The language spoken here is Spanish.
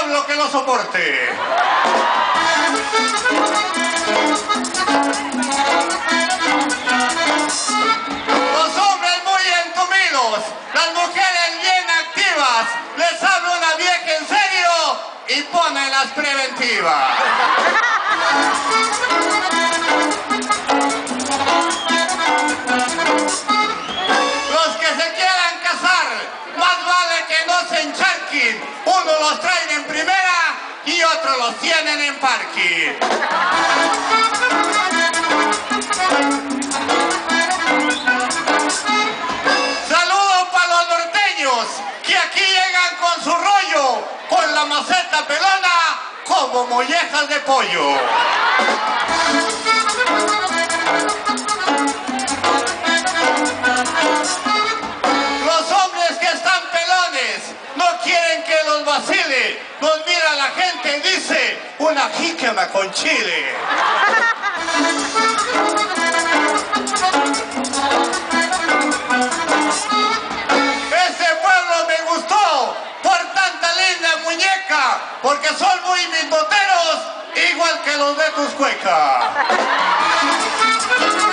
diablo que lo soporte. Los hombres muy entumidos, las mujeres bien activas, les habla una vieja en serio y ponen las preventivas. Los que se quieran casar, más vale que no se encharquen. Uno los traen en primera y otros los tienen en parking. Saludos para los norteños que aquí llegan con su rollo, con la maceta pelona como mollejas de pollo. Los hombres que están pelones no quieren que los vacile. Los mira la gente y dice, una jícama con chile. Ese pueblo me gustó por tanta linda muñeca, porque son muy mismoteros, igual que los de Tuscueca.